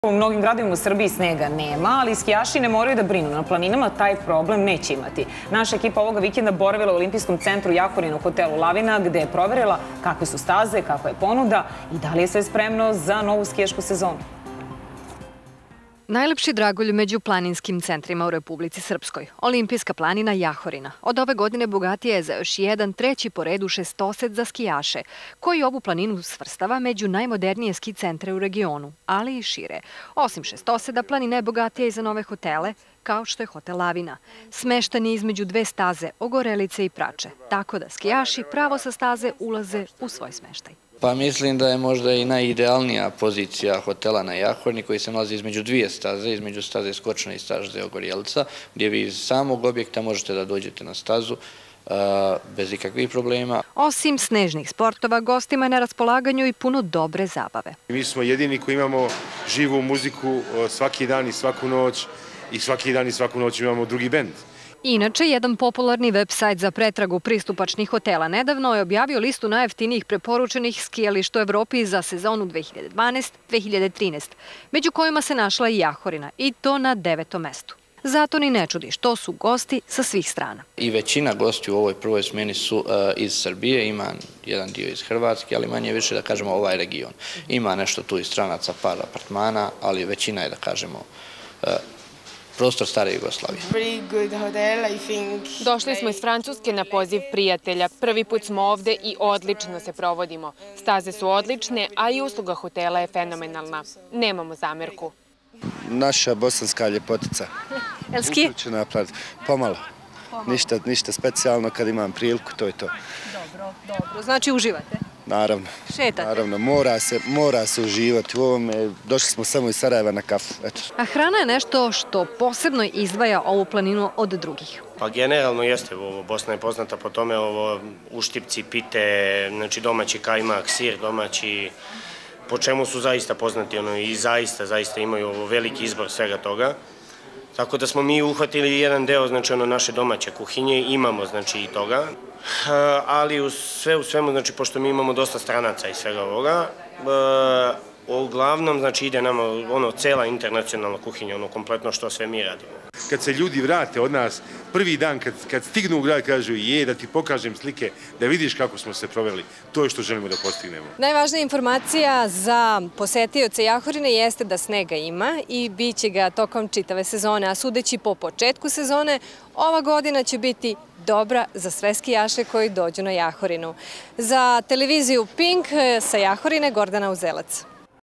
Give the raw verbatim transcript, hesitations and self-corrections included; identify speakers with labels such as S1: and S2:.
S1: U mnogim gradovima u Srbiji snega nema, ali skijaši ne moraju da brinu. Na planinama taj problem neće imati. Naša ekipa ovoga vikenda boravila u Olimpijskom centru Jahorinu u hotelu Lavina, gde je proverila kakve su staze, kakva je ponuda i da li je sve spremno za novu skijašku sezonu.
S2: Najlepši dragulj među planinskim centrima u Republici Srpskoj. Olimpijska planina Jahorina. Od ove godine bogatija je za još jedan treći po redu šestosed za skijaše, koji ovu planinu svrstava među najmodernije ski centre u regionu, ali i šire. Osim šestoseda, planina je bogatija i za nove hotele, kao što je hotel Lavina. Smeštan je između dve staze, Ogorelice i Prače, tako da skijaši pravo sa staze ulaze u svoj smeštaj.
S3: Pa mislim da je možda i najidealnija pozicija hotela na Jahorini, koji se nalazi između dvije staze, između staze Skočna i staze Ogorjelica, gdje vi iz samog objekta možete da dođete na stazu bez ikakvih problema.
S2: Osim snežnih sportova, gostima je na raspolaganju i puno dobre zabave.
S4: Mi smo jedini koji imamo živu muziku svaki dan i svaku noć i svaki dan i svaku noć imamo drugi bend.
S2: Inače, jedan popularni web-sajt za pretragu pristupačnih hotela nedavno je objavio listu najjeftinijih preporučenih skijališta u Evropi za sezonu dve hiljade dvanaeste do dve hiljade trinaeste, među kojima se našla i Jahorina, i to na devetom mestu. Zato ni ne čudi što su gosti sa svih strana.
S3: I većina gosti u ovoj prvoj smeni su iz Srbije, ima jedan dio iz Hrvatske, ali manje više da kažemo ovaj region. Ima nešto tu iz stranaca, par apartmana, ali većina je da kažemo prostor stare Jugoslavije.
S5: Došli smo iz Francuske na poziv prijatelja. Prvi put smo ovde i odlično se provodimo. Staze su odlične, a i usluga hotela je fenomenalna. Nemamo zamerku.
S6: Naša bosanska ljepotica.
S2: Jel ski?
S6: Pomalo. Ništa specijalno, kad imam priliku, to je to.
S2: Dobro, dobro. Znači uživate?
S6: Naravno.
S2: Šetate?
S6: Naravno, mora se uživati. U ovome došli smo samo iz Sarajeva na kafu.
S2: A hrana je nešto što posebno izdvaja ovu planinu od drugih.
S7: Pa generalno jeste, Bosna je poznata po tome, uštipci, pite, znači domaći kajmak, sir domaći, po čemu su zaista poznati i zaista, zaista imaju veliki izbor svega toga. Tako da smo mi uhvatili jedan deo, znači ono naše domaće kuhinje, imamo znači i toga, ali sve u svemu, znači pošto mi imamo dosta stranaca i svega ovoga, uglavnom znači ide nama ono cela internacionalna kuhinja, ono kompletno što sve mi radimo.
S4: Kad se ljudi vrate od nas, prvi dan kad stignu u grad kažu je da ti pokažem slike, da vidiš kako smo se proveli, to je što želimo da postignemo.
S8: Najvažnija informacija za posetioce Jahorine jeste da snega ima i bit će ga tokom čitave sezone, a sudeći po početku sezone, ova godina će biti dobra za sve skijaše koji dođu na Jahorinu. Za televiziju Pink sa Jahorine Gordana Uzelac.